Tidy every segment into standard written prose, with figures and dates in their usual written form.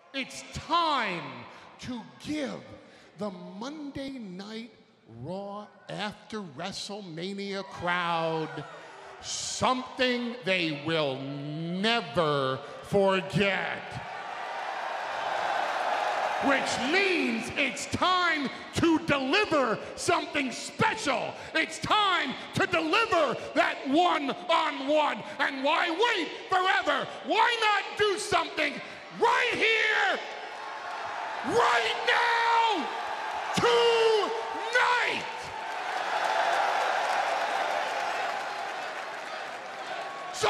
It's time to give the Monday Night Raw after WrestleMania crowd something they will never forget. Which means it's time to deliver something special. It's time to deliver that one-on-one. And why wait forever? Why not do something right here, right now, tonight? So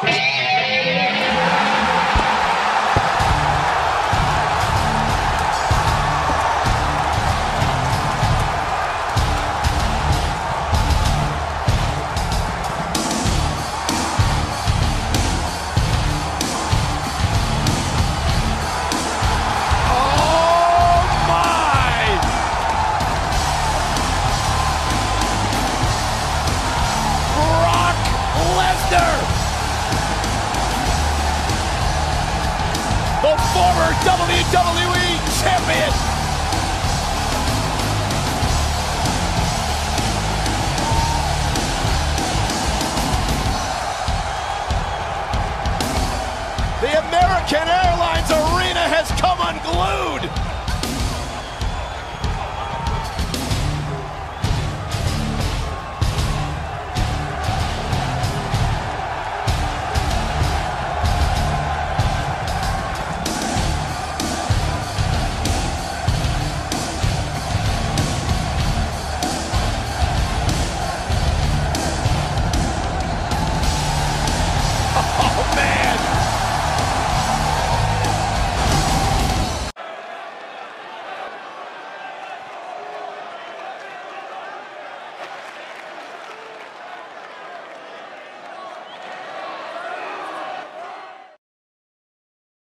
the former WWE Champion. The American Airlines Arena has come unglued.